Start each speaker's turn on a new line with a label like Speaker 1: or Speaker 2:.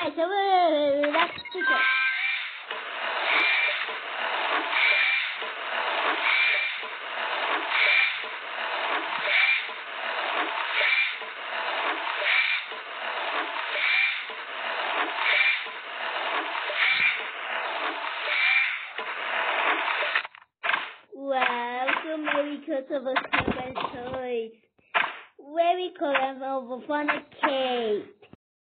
Speaker 1: Alright, so let's do it. Wow, so many Christmas toys. Very cool and over fun cake.